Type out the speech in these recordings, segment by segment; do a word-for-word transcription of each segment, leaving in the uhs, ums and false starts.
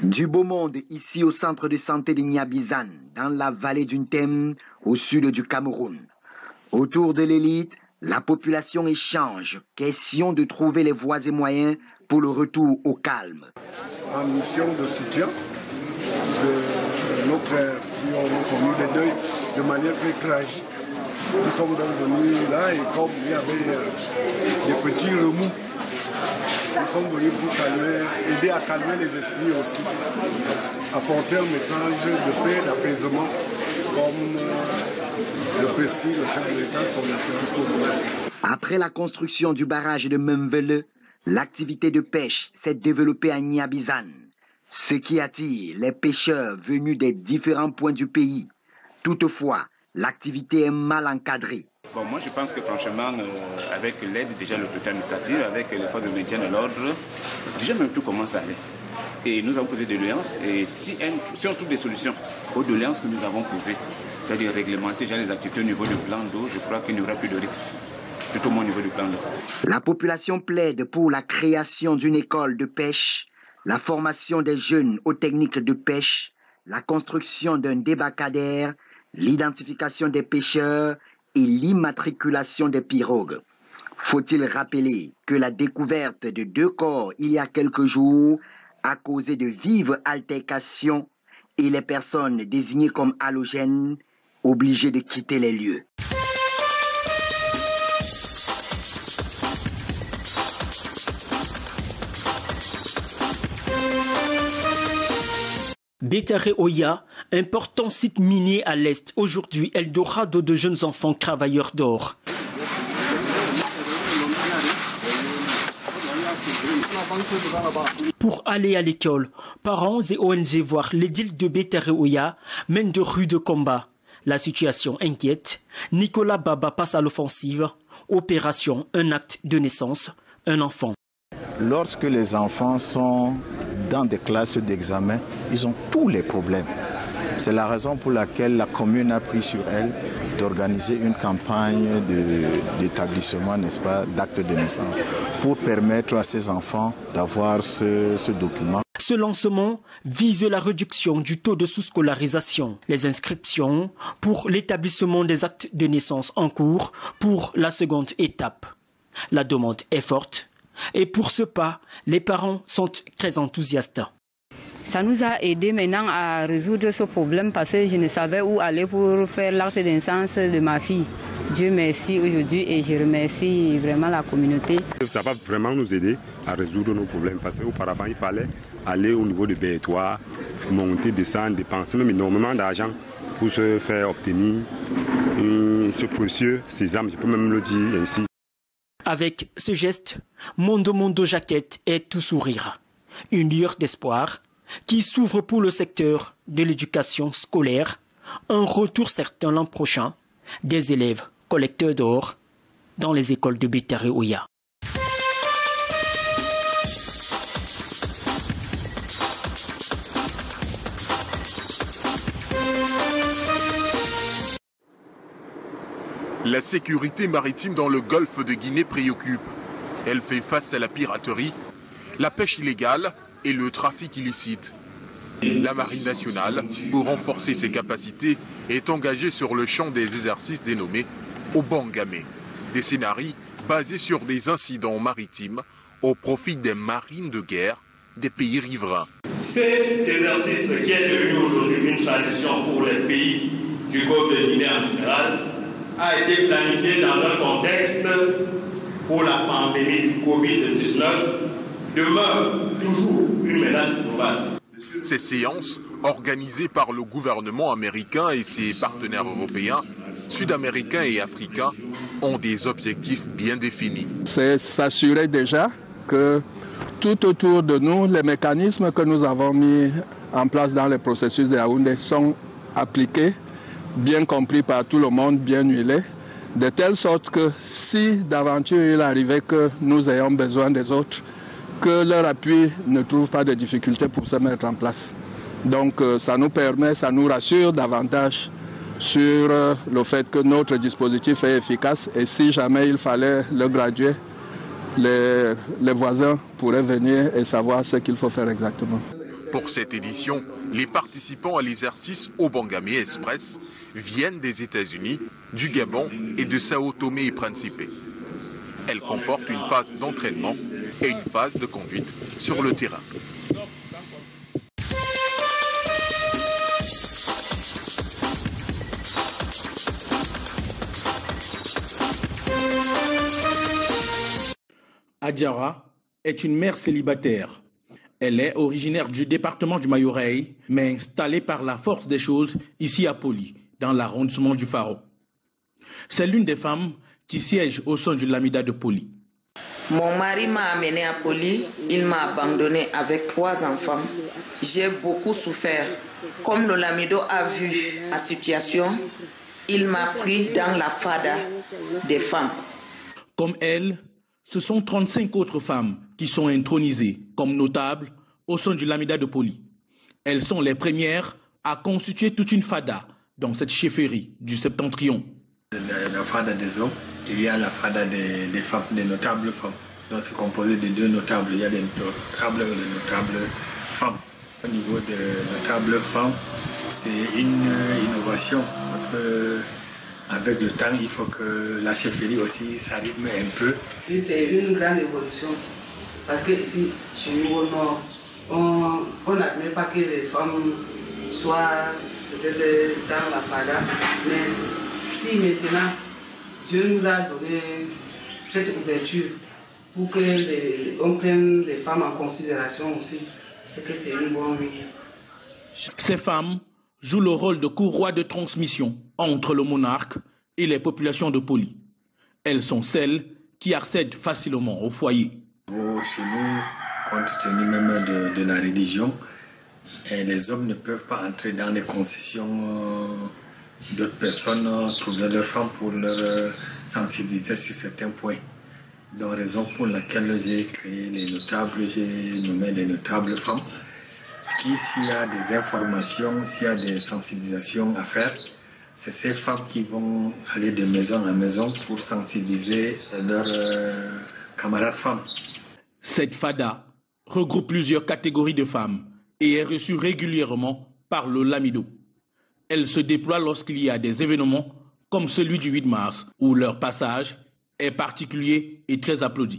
Du beau monde ici au centre de santé de Niabizan, dans la vallée du Ntem, au sud du Cameroun. Autour de l'élite, la population échange, question de trouver les voies et moyens pour le retour au calme. En mission de soutien de nos frères qui ont connu les deuils de manière très tragique, nous sommes donc venus là et comme il y avait euh, des petits remous, nous sommes venus pour calmer, aider à calmer les esprits aussi, apporter un message de paix, d'apaisement, comme euh, le prescrit le chef de l'État, son excellence populaire. Après la construction du barrage de Memvele, l'activité de pêche s'est développée à Niabizan, ce qui attire les pêcheurs venus des différents points du pays. Toutefois, l'activité est mal encadrée. Bon, moi je pense que franchement, euh, avec l'aide déjà de l'autorité administrative, avec l'effort de maintien de l'ordre, déjà même tout commence à aller. Et nous avons posé des doléances, et si, un, si on trouve des solutions aux doléances que nous avons posées, c'est-à-dire réglementer déjà les activités au niveau du plan d'eau, je crois qu'il n'y aura plus de risques, tout au moins au niveau du plan d'eau. La population plaide pour la création d'une école de pêche, la formation des jeunes aux techniques de pêche, la construction d'un débarcadère, l'identification des pêcheurs et l'immatriculation des pirogues. Faut-il rappeler que la découverte de deux corps il y a quelques jours a causé de vives altercations et les personnes désignées comme halogènes obligées de quitter les lieux. Bétaré Oya, important site minier à l'est, aujourd'hui Eldorado de jeunes enfants travailleurs d'or. Pour aller à l'école, parents et O N G voir l'édile de Bétaré Oya mènent de rudes combats. La situation inquiète. Nicolas Baba passe à l'offensive. Opération Un acte de naissance, un enfant. Lorsque les enfants sont dans des classes d'examen, ils ont tous les problèmes. C'est la raison pour laquelle la commune a pris sur elle d'organiser une campagne de, d'établissement, n'est-ce pas, d'acte de naissance, pour permettre à ces enfants d'avoir ce, ce document. Ce lancement vise la réduction du taux de sous-scolarisation. Les inscriptions pour l'établissement des actes de naissance en cours pour la seconde étape. La demande est forte. Et pour ce pas, les parents sont très enthousiastes. Ça nous a aidé maintenant à résoudre ce problème parce que je ne savais où aller pour faire l'acte de naissance de ma fille. Dieu merci aujourd'hui et je remercie vraiment la communauté. Ça va vraiment nous aider à résoudre nos problèmes parce qu'auparavant il fallait aller au niveau de Bétois, monter, descendre, dépenser même énormément d'argent pour se faire obtenir ce précieux sésame, je peux même le dire ainsi. Avec ce geste, Mondo Mondo Jaquette est tout sourire. Une lueur d'espoir qui s'ouvre pour le secteur de l'éducation scolaire. Un retour certain l'an prochain des élèves collecteurs d'or dans les écoles de Bétaré Oya. La sécurité maritime dans le golfe de Guinée préoccupe. Elle fait face à la piraterie, la pêche illégale et le trafic illicite. La Marine nationale, pour renforcer ses capacités, est engagée sur le champ des exercices dénommés Obangamé, des scénarios basés sur des incidents maritimes au profit des marines de guerre des pays riverains. Cet exercice qui est devenu aujourd'hui une tradition pour les pays du golfe de Guinée en général a été planifié dans un contexte où la pandémie du covid dix-neuf demeure toujours une menace globale. Ces séances, organisées par le gouvernement américain et ses partenaires européens, sud-américains et africains, ont des objectifs bien définis. C'est s'assurer déjà que tout autour de nous, les mécanismes que nous avons mis en place dans les processus de Yaoundé sont appliqués, bien compris par tout le monde, bien huilés, de telle sorte que si d'aventure il arrivait que nous ayons besoin des autres, que leur appui ne trouve pas de difficultés pour se mettre en place. Donc ça nous permet, ça nous rassure davantage sur le fait que notre dispositif est efficace et si jamais il fallait le graduer, les, les voisins pourraient venir et savoir ce qu'il faut faire exactement. Pour cette édition, les participants à l'exercice Obangame Express viennent des États-Unis, du Gabon et de Sao Tomé et Principe. Elle comporte une phase d'entraînement et une phase de conduite sur le terrain. Adjara est une mère célibataire. Elle est originaire du département du Mayorais, mais installée par la force des choses ici à Poli, dans l'arrondissement du Faro. C'est l'une des femmes qui siège au sein du Lamida de Poli. Mon mari m'a amené à Poli, il m'a abandonné avec trois enfants. J'ai beaucoup souffert. Comme le Lamido a vu ma situation, il m'a pris dans la fada des femmes. Comme elle, ce sont trente-cinq autres femmes qui sont intronisées comme notables au sein du Lamida de Poli. Elles sont les premières à constituer toute une fada dans cette chefferie du septentrion. La, la fada des hommes, il y a la fada des, des femmes, des notables femmes. Donc c'est composé de deux notables. Il y a des notables et des notables femmes. Au niveau des notables femmes, c'est une innovation parce que avec le temps, il faut que la chefferie aussi s'arrive un peu. Oui, c'est une grande évolution. Parce que ici, chez nous au Nord, on n'admet pas que les femmes soient peut-être dans la fada. Mais si maintenant, Dieu nous a donné cette ouverture pour que les, on prenne les femmes en considération aussi, c'est que c'est une bonne vie. Ces femmes jouent le rôle de courroie de transmission entre le monarque et les populations de Poli. Elles sont celles qui accèdent facilement au foyer. Chez nous, compte tenu même de, de la religion, et les hommes ne peuvent pas entrer dans les concessions d'autres personnes, trouver leurs femmes pour leur sensibiliser sur certains points. Donc, raison pour laquelle j'ai créé les notables, j'ai nommé les notables femmes. Qui, s'il y a des informations, s'il y a des sensibilisations à faire, c'est ces femmes qui vont aller de maison en maison pour sensibiliser leurs euh, camarades femmes. Cette fada regroupe plusieurs catégories de femmes et est reçue régulièrement par le Lamido. Elle se déploie lorsqu'il y a des événements comme celui du huit mars, où leur passage est particulier et très applaudi.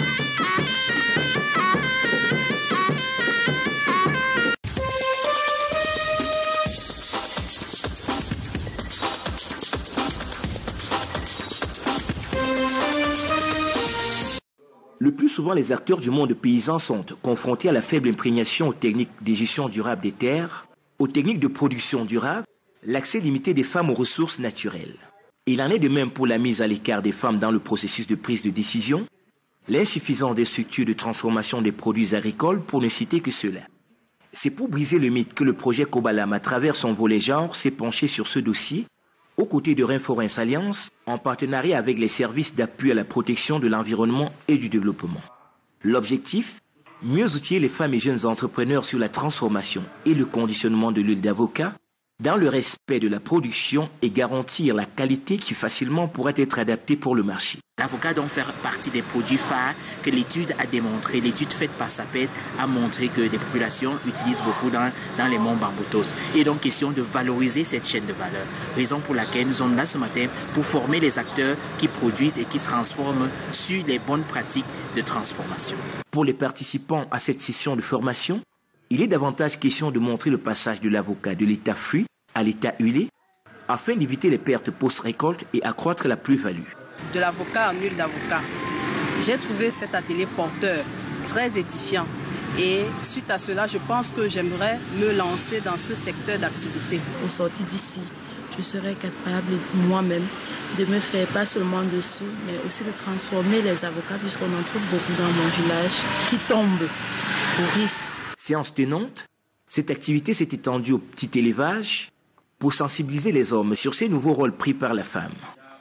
Le plus souvent, les acteurs du monde paysan sont confrontés à la faible imprégnation aux techniques de gestion durable des terres, aux techniques de production durable, l'accès limité des femmes aux ressources naturelles. Il en est de même pour la mise à l'écart des femmes dans le processus de prise de décision, l'insuffisance des structures de transformation des produits agricoles, pour ne citer que cela. C'est pour briser le mythe que le projet Kobalam, à travers son volet genre, s'est penché sur ce dossier, aux côtés de Rainforest Alliance, en partenariat avec les services d'appui à la protection de l'environnement et du développement. L'objectif, mieux outiller les femmes et jeunes entrepreneurs sur la transformation et le conditionnement de l'huile d'avocat, dans le respect de la production et garantir la qualité qui facilement pourrait être adaptée pour le marché. L'avocat doit faire partie des produits phares que l'étude a démontré. L'étude faite par SAPED a montré que des populations utilisent beaucoup dans, dans les monts Bamboutos. Il est donc question de valoriser cette chaîne de valeur. Raison pour laquelle nous sommes là ce matin pour former les acteurs qui produisent et qui transforment sur les bonnes pratiques de transformation. Pour les participants à cette session de formation, il est davantage question de montrer le passage de l'avocat de l'état fruit à l'état huilé afin d'éviter les pertes post-récolte et accroître la plus-value. De l'avocat en huile d'avocat. J'ai trouvé cet atelier porteur très édifiant et suite à cela, je pense que j'aimerais me lancer dans ce secteur d'activité. Au sorti d'ici, je serai capable moi-même de me faire pas seulement dessus, mais aussi de transformer les avocats puisqu'on en trouve beaucoup dans mon village qui tombent au risque. Séance tenante, cette activité s'est étendue au petit élevage pour sensibiliser les hommes sur ces nouveaux rôles pris par la femme.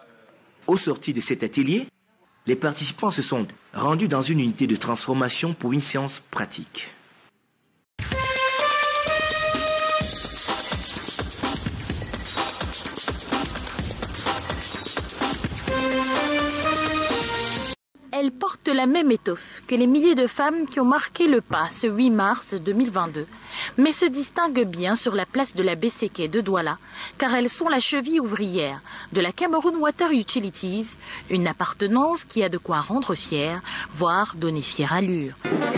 Au sorti de cet atelier, les participants se sont rendus dans une unité de transformation pour une séance pratique. Elle porte la même étoffe que les milliers de femmes qui ont marqué le pas ce huit mars deux mille vingt-deux, mais se distinguent bien sur la place de la Besséké de Douala, car elles sont la cheville ouvrière de la Cameroon Water Utilities, une appartenance qui a de quoi rendre fière, voire donner fière allure.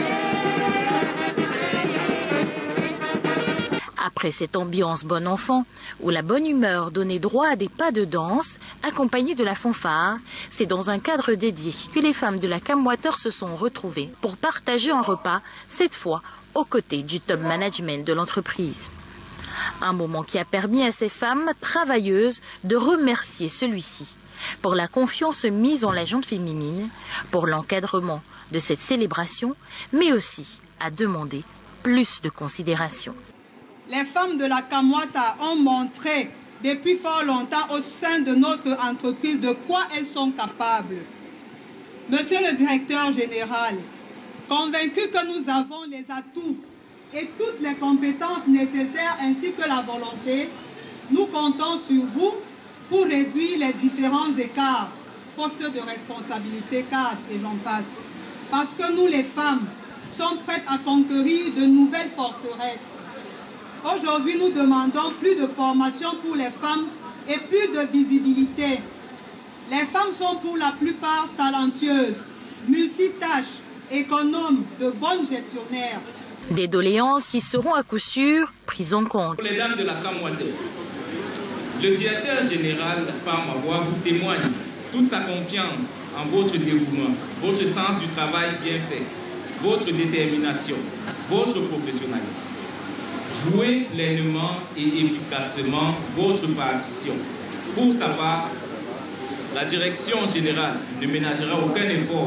Après cette ambiance bon enfant, où la bonne humeur donnait droit à des pas de danse, accompagnés de la fanfare, c'est dans un cadre dédié que les femmes de la Camwater se sont retrouvées pour partager un repas, cette fois aux côtés du top management de l'entreprise. Un moment qui a permis à ces femmes travailleuses de remercier celui-ci pour la confiance mise en la gente féminine, pour l'encadrement de cette célébration, mais aussi à demander plus de considération. Les femmes de la Camwater ont montré depuis fort longtemps au sein de notre entreprise de quoi elles sont capables. Monsieur le directeur général, convaincu que nous avons les atouts et toutes les compétences nécessaires ainsi que la volonté, nous comptons sur vous pour réduire les différents écarts, postes de responsabilité, cadres et j'en passe. Parce que nous les femmes sommes prêtes à conquérir de nouvelles forteresses. Aujourd'hui, nous demandons plus de formation pour les femmes et plus de visibilité. Les femmes sont pour la plupart talentueuses, multitâches, économes, de bonnes gestionnaires. Des doléances qui seront à coup sûr prises en compte. Pour les dames de la Camwater, le directeur général, par ma voix, vous témoigne toute sa confiance en votre dévouement, votre sens du travail bien fait, votre détermination, votre professionnalisme. Jouez pleinement et efficacement votre partition. Pour sa part, la direction générale ne ménagera aucun effort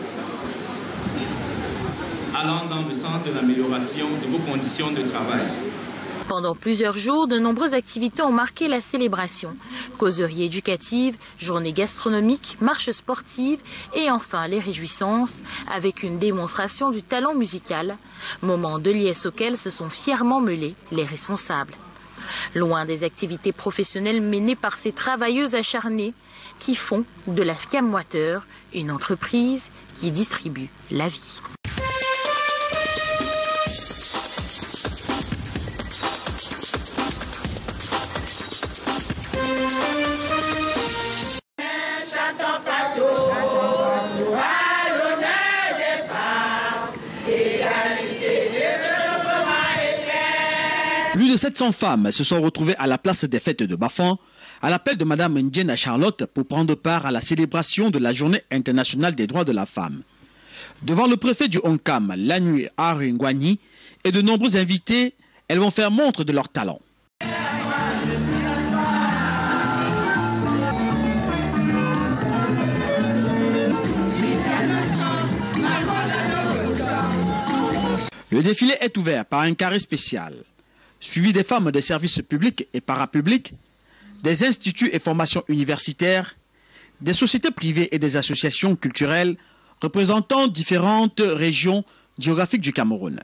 allant dans le sens de l'amélioration de vos conditions de travail. Pendant plusieurs jours, de nombreuses activités ont marqué la célébration. Causeries éducatives, journées gastronomiques, marches sportives et enfin les réjouissances avec une démonstration du talent musical, moment de liesse auquel se sont fièrement mêlés les responsables. Loin des activités professionnelles menées par ces travailleuses acharnées qui font de la Camwater une entreprise qui distribue la vie. Plus de sept cents femmes se sont retrouvées à la place des fêtes de Bafan, à l'appel de Mme Ndiena Charlotte pour prendre part à la célébration de la Journée internationale des droits de la femme. Devant le préfet du Onkam, Lanui Aringwani, et de nombreux invités, elles vont faire montre de leur talent. Le défilé est ouvert par un carré spécial, suivi des femmes des services publics et parapublics, des instituts et formations universitaires, des sociétés privées et des associations culturelles représentant différentes régions géographiques du Cameroun.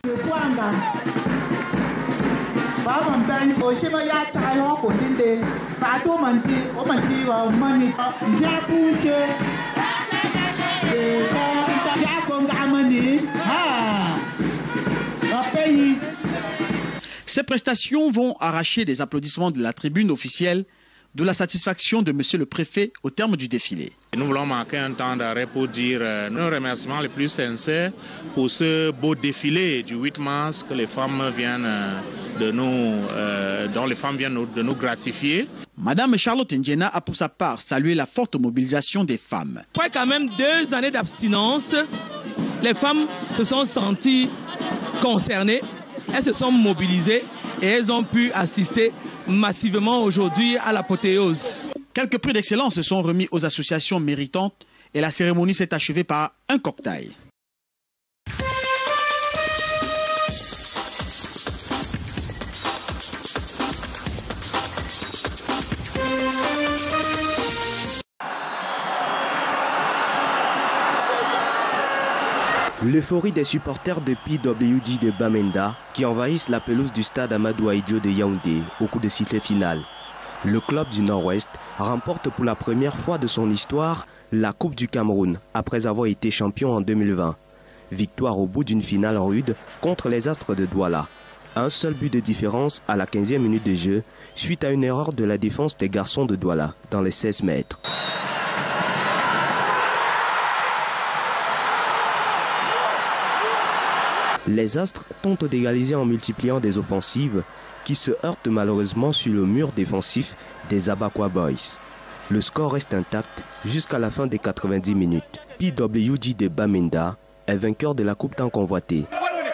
Ces prestations vont arracher des applaudissements de la tribune officielle, de la satisfaction de Monsieur le Préfet au terme du défilé. Nous voulons marquer un temps d'arrêt pour dire nos remerciements les plus sincères pour ce beau défilé du huit mars que les femmes viennent de nous, euh, dont les femmes viennent de nous gratifier. Madame Charlotte Ndiena a pour sa part salué la forte mobilisation des femmes. Après quand même deux années d'abstinence, les femmes se sont senties concernées. Elles se sont mobilisées et elles ont pu assister massivement aujourd'hui à l'apothéose. Quelques prix d'excellence sont remis aux associations méritantes et la cérémonie s'est achevée par un cocktail. L'euphorie des supporters de P W G de Bamenda qui envahissent la pelouse du stade Amadou Ahidjo de Yaoundé au coup de sifflet final. Le club du Nord-Ouest remporte pour la première fois de son histoire la Coupe du Cameroun après avoir été champion en deux mille vingt. Victoire au bout d'une finale rude contre les Astres de Douala. Un seul but de différence à la quinzième minute de jeu suite à une erreur de la défense des garçons de Douala dans les seize mètres. Les Astres tentent d'égaliser en multipliant des offensives qui se heurtent malheureusement sur le mur défensif des Abakwa Boys. Le score reste intact jusqu'à la fin des quatre-vingt-dix minutes. P W D de Bamenda est vainqueur de la coupe tant convoitée.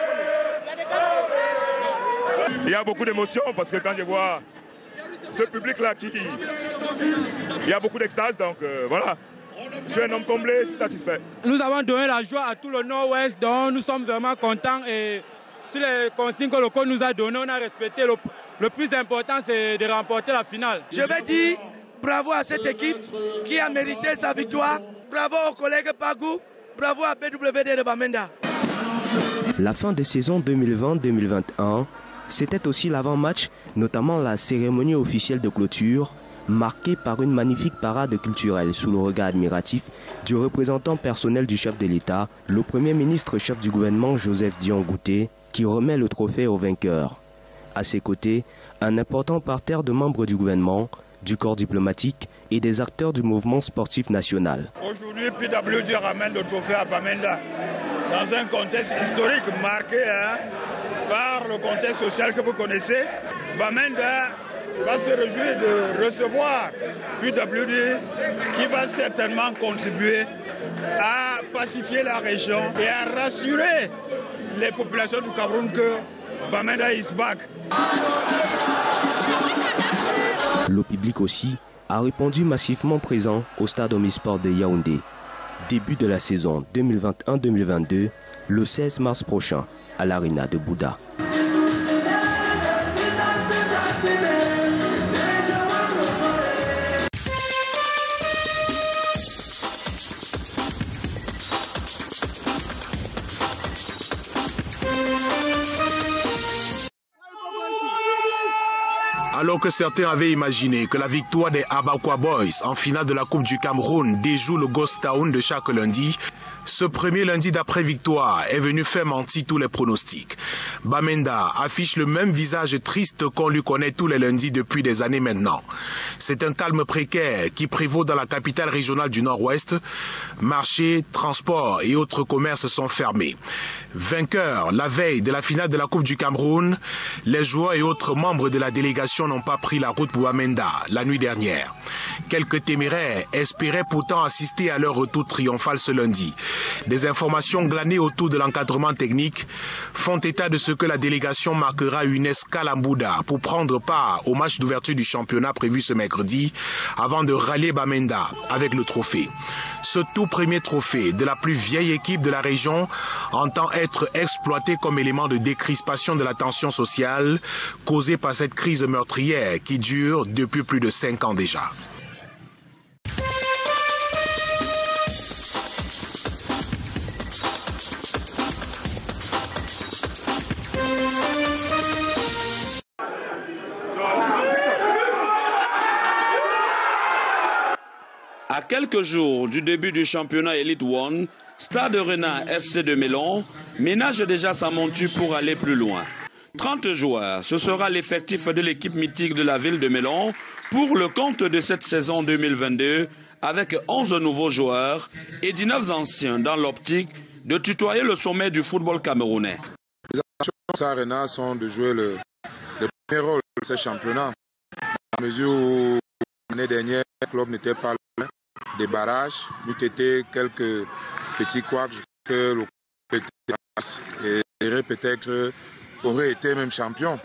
Il y a beaucoup d'émotions parce que quand je vois ce public-là qui... Il y a beaucoup d'extase, donc euh, voilà. Je suis un homme comblé, je suis satisfait. Nous avons donné la joie à tout le Nord-Ouest, donc nous sommes vraiment contents. Et sur les consignes que le coach nous a données, on a respecté. Le, le plus important, c'est de remporter la finale. Je vais dire bravo à cette équipe qui a mérité sa victoire. Bravo aux collègues Pagou, bravo à P W D de Bamenda. La fin de saison deux mille vingt deux mille vingt et un, c'était aussi l'avant-match, notamment la cérémonie officielle de clôture, marquée par une magnifique parade culturelle sous le regard admiratif du représentant personnel du chef de l'État, le Premier ministre chef du gouvernement Joseph Dion Ngouté, qui remet le trophée aux vainqueurs. À ses côtés, un important parterre de membres du gouvernement, du corps diplomatique et des acteurs du mouvement sportif national. Aujourd'hui, P W D ramène le trophée à Bamenda dans un contexte historique marqué hein, par le contexte social que vous connaissez. Bamenda va se réjouir de recevoir P W D qui va certainement contribuer à pacifier la région et à rassurer les populations du Cameroun que Bamenda is back. Le public aussi a répondu massivement présent au stade Omnisport de Yaoundé. Début de la saison deux mille vingt et un deux mille vingt-deux, le seize mars prochain, à l'Arena de Bouddha. Alors que certains avaient imaginé que la victoire des Abakwa Boys en finale de la Coupe du Cameroun déjoue le Ghost Town de chaque lundi, ce premier lundi d'après-victoire est venu faire mentir tous les pronostics. Bamenda affiche le même visage triste qu'on lui connaît tous les lundis depuis des années maintenant. C'est un calme précaire qui prévaut dans la capitale régionale du Nord-Ouest. Marchés, transports et autres commerces sont fermés. Vainqueurs la veille de la finale de la Coupe du Cameroun, les joueurs et autres membres de la délégation n'ont pas pris la route pour Bamenda la nuit dernière. Quelques téméraires espéraient pourtant assister à leur retour triomphal ce lundi. Des informations glanées autour de l'encadrement technique font état de ce que la délégation marquera une escale à Bouddha pour prendre part au match d'ouverture du championnat prévu ce mercredi avant de rallier Bamenda avec le trophée. Ce tout premier trophée de la plus vieille équipe de la région entend être exploité comme élément de décrispation de la tension sociale causée par cette crise meurtrière qui dure depuis plus de cinq ans déjà. À quelques jours du début du championnat Elite One, Stade Rennais F C de Melon ménage déjà sa monture pour aller plus loin. trente joueurs, ce sera l'effectif de l'équipe mythique de la ville de Melon pour le compte de cette saison deux mille vingt-deux avec onze nouveaux joueurs et dix-neuf anciens dans l'optique de tutoyer le sommet du football camerounais. Les ambitions de Stade Rennais sont de jouer le, le premier rôle de ce championnat, à mesure où l'année dernière le club n'était pas loin des barrages, n'eût été quelques petits couacs que le club était et peut-être aurait été même champion.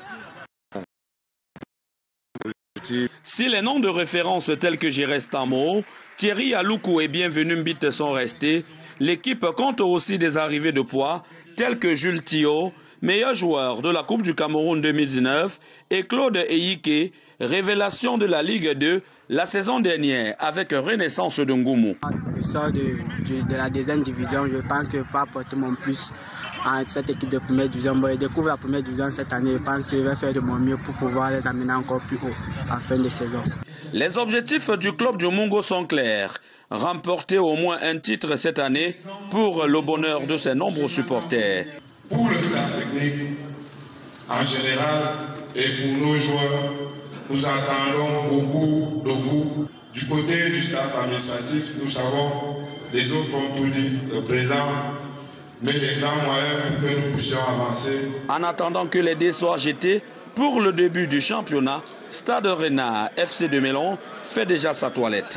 Si les noms de référence tels que Gérestamo, Thierry Aloukou et Bienvenu Mbite sont restés, l'équipe compte aussi des arrivées de poids tels que Jules Thio, meilleur joueur de la Coupe du Cameroun deux mille dix-neuf, et Claude Eyike, révélation de la Ligue deux la saison dernière avec Renaissance de Ngoumou. Je sors de, de, de la deuxième division, je pense que je peux apporter mon plus à cette équipe de première division. Bon, je découvre la première division cette année, je pense que je vais faire de mon mieux pour pouvoir les amener encore plus haut en fin de saison. Les objectifs du club du Mungo sont clairs. Remporter au moins un titre cette année pour le bonheur de ses nombreux supporters. Pour le staff technique en général et pour nos joueurs, nous attendons beaucoup de vous. Du côté du staff administratif, nous savons, les autres ont tout dit, le président met les grands moyens pour que nous puissions avancer. En attendant que les dés soient jetés pour le début du championnat, Stade Renard F C de Mélon fait déjà sa toilette.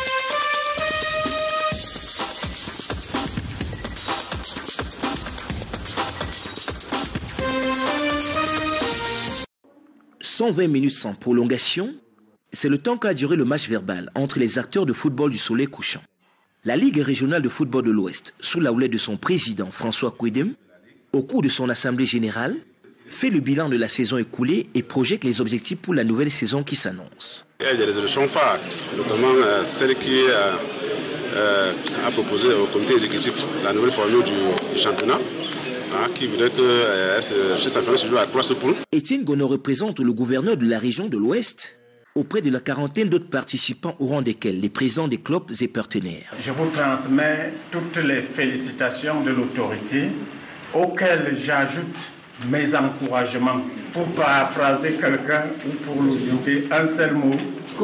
cent vingt minutes sans prolongation, c'est le temps qu'a duré le match verbal entre les acteurs de football du soleil couchant. La Ligue régionale de football de l'Ouest, sous la houlette de son président François Kouedem, au cours de son assemblée générale, fait le bilan de la saison écoulée et projette les objectifs pour la nouvelle saison qui s'annonce. Il y a des résolutions phares, notamment euh, celle qui euh, euh, a proposé au comité exécutif la nouvelle formule du, du championnat. Qui voudrait que euh, ce championnat se joue à trois poules. Étienne Gono représente le gouverneur de la région de l'Ouest auprès de la quarantaine d'autres participants au rang desquels les présidents des clubs et partenaires. Je vous transmets toutes les félicitations de l'autorité auxquelles j'ajoute mes encouragements. Pour paraphraser quelqu'un ou pour nous citer un seul mot,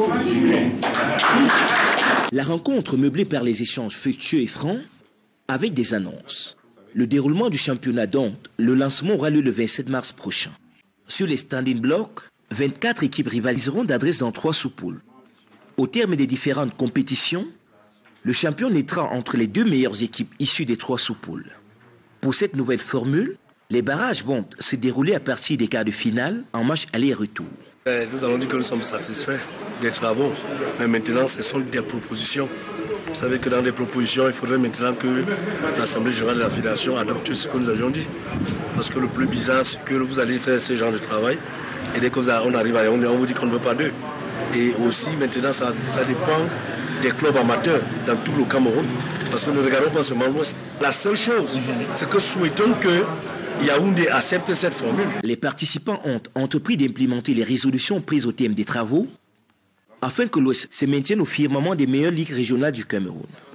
la rencontre meublée par les échanges fructueux et francs avec des annonces. Le déroulement du championnat donc, le lancement aura lieu le vingt-sept mars prochain. Sur les standing blocks, vingt-quatre équipes rivaliseront d'adresse dans trois sous-poules. Au terme des différentes compétitions, le champion naîtra entre les deux meilleures équipes issues des trois sous-poules. Pour cette nouvelle formule, les barrages vont se dérouler à partir des quarts de finale en match aller et retour. Nous allons dire que nous sommes satisfaits des travaux, mais maintenant ce sont des propositions. Vous savez que dans les propositions, il faudrait maintenant que l'Assemblée générale de la Fédération adopte ce que nous avions dit. Parce que le plus bizarre, c'est que vous allez faire ce genre de travail et dès qu'on arrive à Yaoundé, on vous dit qu'on ne veut pas d'eux. Et aussi, maintenant, ça, ça dépend des clubs amateurs dans tout le Cameroun. Parce que nous ne regardons pas seulement l'Ouest. La seule chose, c'est que souhaitons que Yaoundé accepte cette formule. Les participants ont entrepris d'implémenter les résolutions prises au thème des travaux afin que l'Ouest se maintienne au firmament des meilleures ligues régionales du Cameroun.